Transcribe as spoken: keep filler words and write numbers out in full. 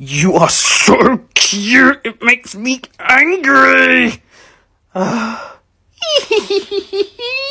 You are so cute, it makes me angry!